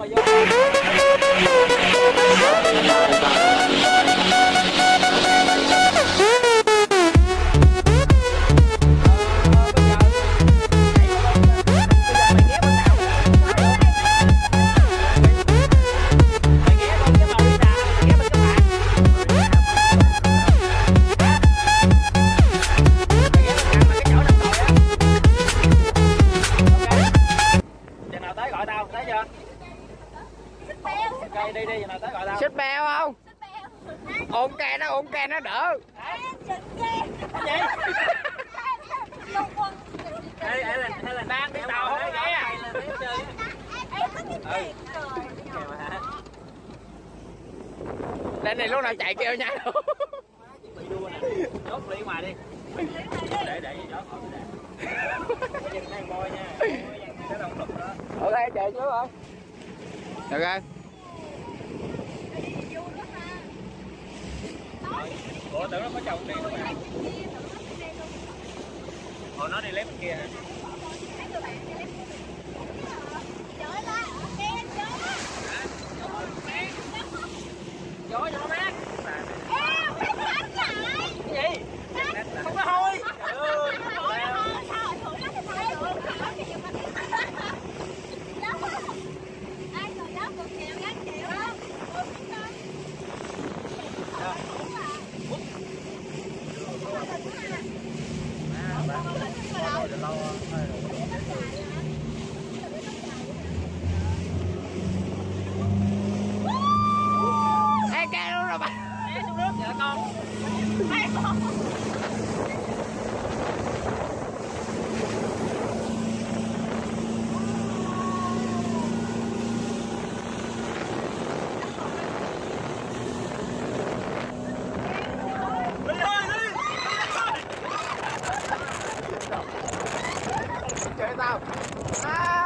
mà vô. Xích beo không? Ôn ke nó đỡ. Hay là đang đi tàu không ghé à? Lên này lúc nào chạy kêu nha. Chốt đi ngoài đi. Để gì chốt. Dừng đang bôi nha. Cái động lực đó. Ok chạy trước rồi. Ok. Ủa tưởng nó có chồng đi không ạ? Ủa nó đi lấy bên kia hả? Gió cho nó mát. Cái gì? Không có hôi. Ê ke luôn rồi bà. Té xuống nước vậy con. Chơi tao.